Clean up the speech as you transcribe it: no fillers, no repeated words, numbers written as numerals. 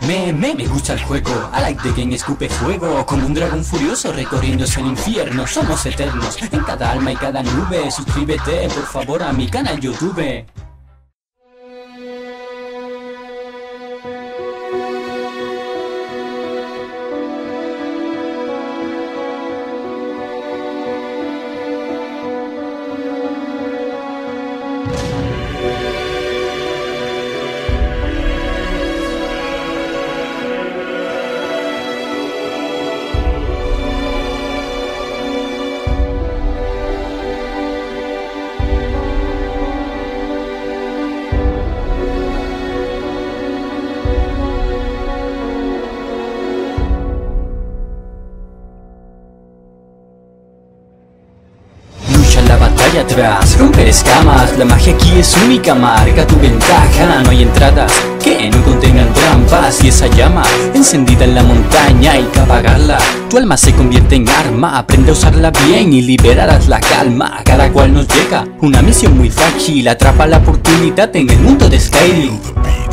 Me gusta el juego. I like the game, escupe fuego. Como un dragón furioso recorriéndose el infierno. Somos eternos en cada alma y cada nube. Suscríbete por favor a mi canal YouTube. La batalla atrás, romper escamas. La magia aquí es única, marca tu ventaja. No hay entradas que no contengan trampas. Y esa llama encendida en la montaña hay que apagarla. Tu alma se convierte en arma, aprende a usarla bien y liberarás la calma. Cada cual nos llega una misión muy fácil. Atrapa la oportunidad en el mundo de Skyrim.